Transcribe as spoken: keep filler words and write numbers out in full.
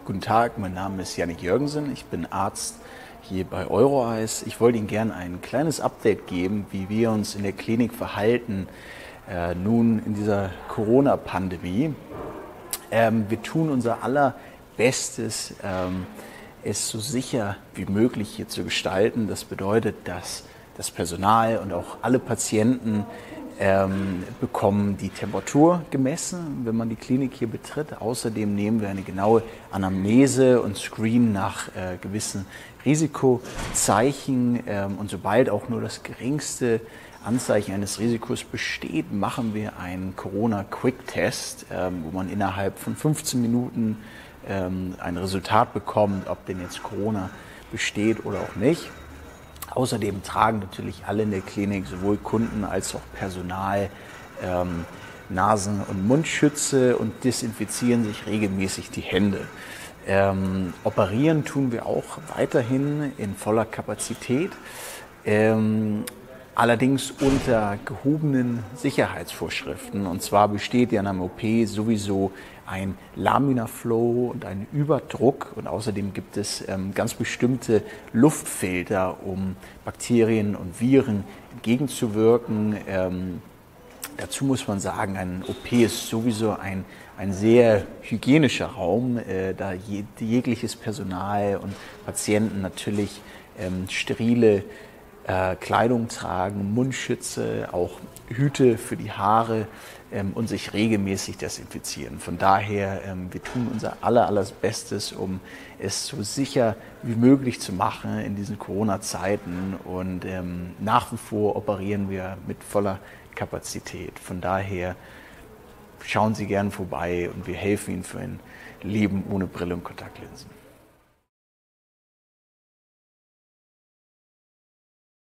Guten Tag, mein Name ist Jannik Jürgensen, ich bin Arzt hier bei Euroeyes. Ich wollte Ihnen gerne ein kleines Update geben, wie wir uns in der Klinik verhalten, äh, nun in dieser Corona-Pandemie. Ähm, wir tun unser allerbestes, ähm, es so sicher wie möglich hier zu gestalten. Das bedeutet, dass das Personal und auch alle Patienten ähm, bekommen die Temperatur gemessen, wenn man die Klinik hier betritt. Außerdem nehmen wir eine genaue Anamnese und screenen nach äh, gewissen Risikozeichen. Ähm, und sobald auch nur das geringste Anzeichen eines Risikos besteht, machen wir einen Corona-Quick-Test, ähm, wo man innerhalb von fünfzehn Minuten ähm, ein Resultat bekommt, ob denn jetzt Corona besteht oder auch nicht. Außerdem tragen natürlich alle in der Klinik, sowohl Kunden als auch Personal, ähm, Nasen- und Mundschütze und desinfizieren sich regelmäßig die Hände. Ähm, operieren tun wir auch weiterhin in voller Kapazität, ähm, allerdings unter gehobenen Sicherheitsvorschriften. Und zwar besteht ja in einem O P sowieso ein Laminar-Flow und ein Überdruck. Und außerdem gibt es ähm, ganz bestimmte Luftfilter, um Bakterien und Viren entgegenzuwirken. Ähm, dazu muss man sagen, ein O P ist sowieso ein, ein sehr hygienischer Raum, äh, da je, jegliches Personal und Patienten natürlich ähm, sterile äh, Kleidung tragen, Mundschütze, auch Hüte für die Haare ähm, und sich regelmäßig desinfizieren. Von daher, ähm, wir tun unser aller, allerbestes, um es so sicher wie möglich zu machen in diesen Corona-Zeiten. Und ähm, nach wie vor operieren wir mit voller Kapazität. Von daher schauen Sie gern vorbei und wir helfen Ihnen für ein Leben ohne Brille und Kontaktlinsen.